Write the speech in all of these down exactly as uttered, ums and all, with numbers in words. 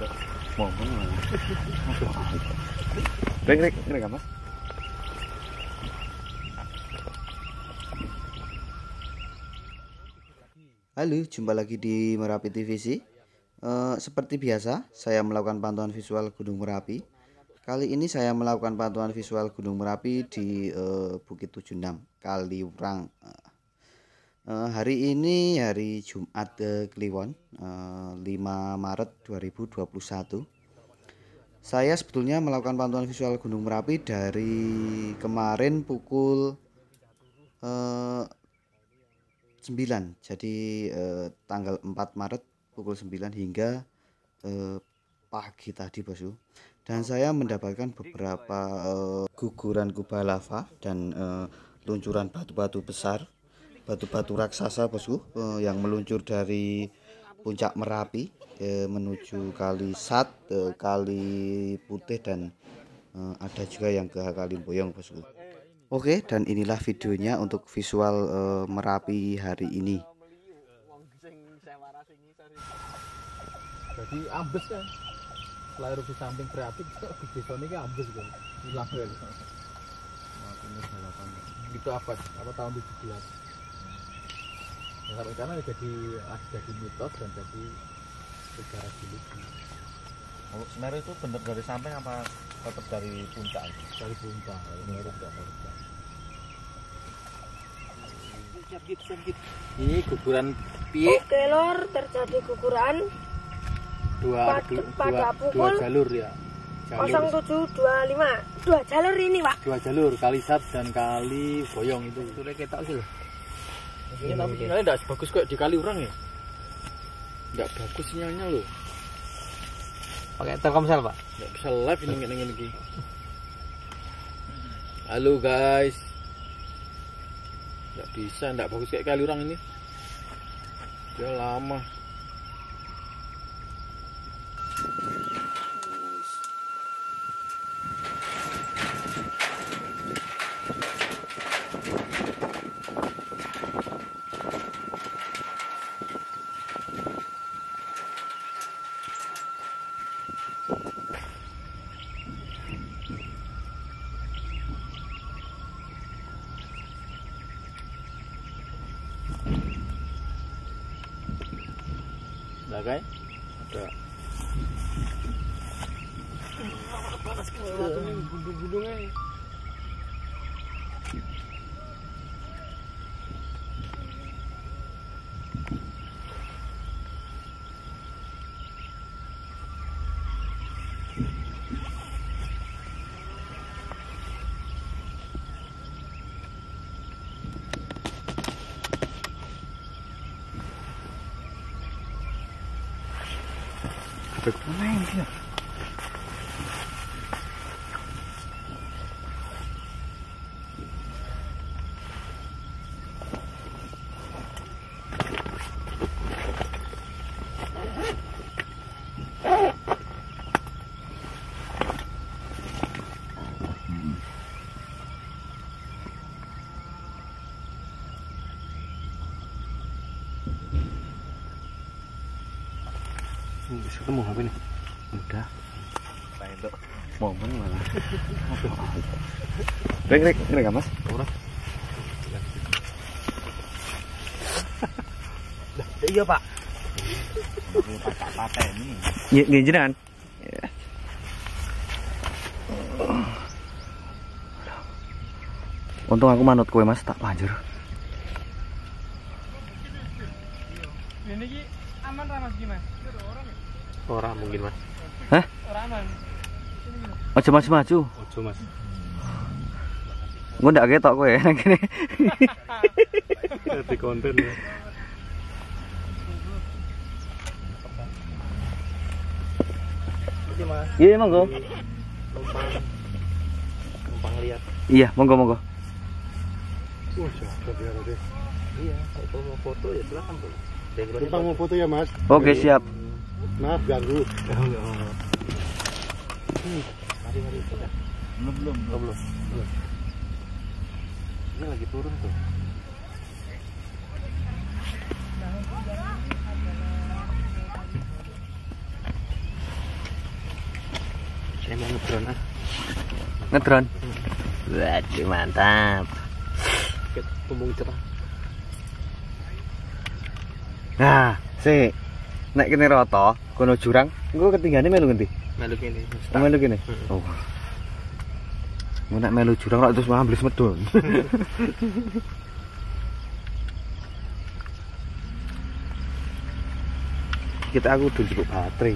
Momen. Rek rek rek Mas. Halo, jumpa lagi di Merapi T V C. Uh, seperti biasa, saya melakukan pantauan visual Gunung Merapi. Kali ini saya melakukan pantauan visual Gunung Merapi di uh, Bukit tujuh puluh enam, Kaliurang. Uh, hari ini hari Jumat uh, Kliwon, uh, lima Maret dua ribu dua puluh satu. Saya sebetulnya melakukan pantauan visual Gunung Merapi dari kemarin pukul uh, sembilan. Jadi uh, tanggal empat Maret pukul sembilan hingga uh, pagi tadi, Bosku. Dan saya mendapatkan beberapa uh, guguran kubah lava dan uh, luncuran batu-batu besar, batu-batu raksasa, Bosku, uh, yang meluncur dari puncak Merapi uh, menuju Kali Sat, uh, Kali Putih, dan uh, ada juga yang ke Kali Boyong, Bosku. Oke, dan inilah videonya untuk visual uh, Merapi hari ini. Jadi ambes kan, selain di samping kreatif, di desa ini ambes kan, hilang kan. Itu apa? Apa tahun tujuh belas? Ya, sampai karena jadi jadi mitos dan jadi sejarah dulu. Oh, Semeru itu benar dari samping apa tetap dari puncak? Dari puncak, Semeru tidak puncak. Ini guguran piye? Oke lor, terjadi guguran dua, pada, dua, pada dua, pukul dua jalur ya. nol tujuh dua lima. Dua jalur ini, Pak. Dua jalur, Kali Sat dan Kali Boyong itu. Itu kita sih loh. Ini tapi sinyalnya enggak sebagus kayak di Kaliurang ya. Enggak bagus sinyalnya loh. Pakai Telkomsel, Pak? Enggak bisa live ini ngene iki. Halo guys. Enggak bisa, enggak bagus kayak Kaliurang ini. Dia lama. Nah, kayak ada panas kelewat ini gunung-gunungnya. Ada kemana ini? Bisa ketemu apa ini? Udah. Saya itu momen mana? Rek rek rek Mas. Ora. Iya, Pak. Patek ini. Iya, nggih jenengan. Ya. Untung aku manut kowe Mas, tak panjur. Ini ki aman ra Mas gimana? Orang mungkin Mas. Hah? Ora aman. Ojo maju-maju. Ojo Mas. Gue ndak ketok kowe nang kene. Jadi konten ya. Oke Mas. Iya monggo. Numpang. Numpang lihat. Iya monggo monggo. Wah, cakep ya deh. Iya, kalau mau foto ya silakan Bu. Numpang mau foto ya Mas. Oke siap. Maaf ganggu. Hmm, mari mari sudah. Belum belum Oh, belum. Belum. Ini lagi turun tuh. Ngedron ah. Ngedron. Waduh, mantap. Pembung cerah. Nah, sik. Nek kene rata, kono jurang, engko ketinggane melu ngendi? Melu kene. Oh, melu kene. Oh. Mun nek melu jurang rak terus ambles medun. Kita aku udah cukup baterai.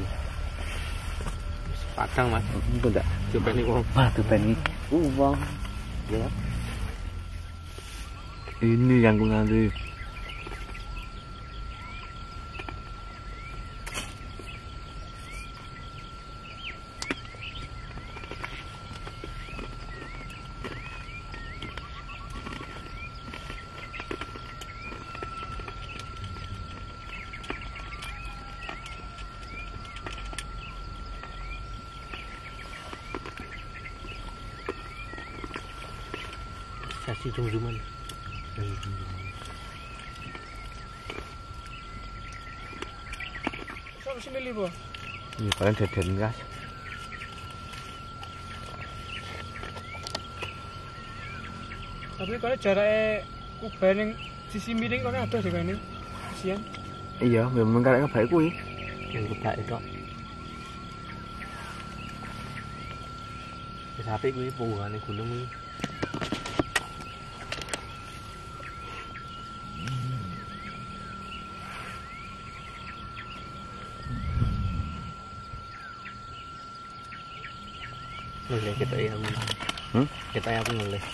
Padang Mas. Itu ndak? Coba nih wong. Wah, dupeni uang. Ya. Ini yang ku nanti. Sasi jum-juman. Sampai sini Bu. Ini paling deden gas. Tapi kalau jaraknya kuban yang sisi miring kalau ada juga ini. Kesian. Iya, memang karek kebaik kuwi. Yang kebak itu. Wis apik kuwi punggungane gunung kuwi. Boleh kita ya. Hmm? Kita ya pun boleh.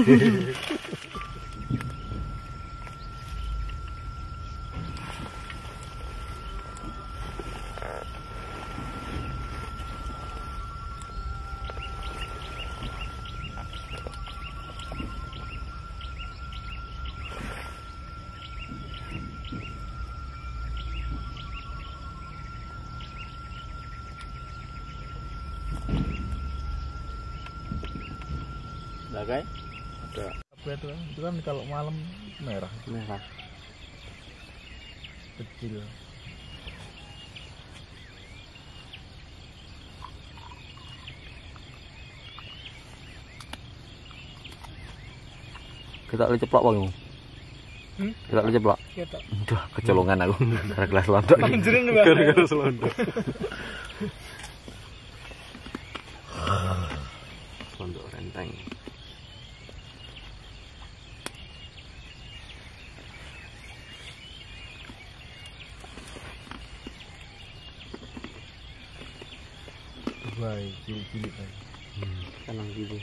Bagai Ada apa itu kan? Itu kan kalau malam merah, merah. kecil. Kita lagi ceplok bang. Hmm? Kita lagi ceplok. Kita. Duh, kecolongan aku. Gara gelas lontong. Anjrin juga. Gara-gara selondok. Selondok renteng. Baik, cilik-cilik kan. Hmm, tenang gitu.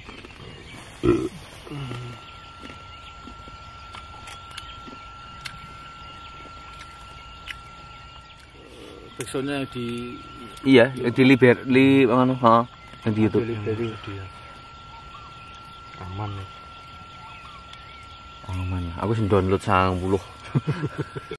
Backsoundnya di Iya, di liber li mana? Ha, yang di YouTube. delivery dia. Aman ya. Aman ya. Aku sing download sangat puluh.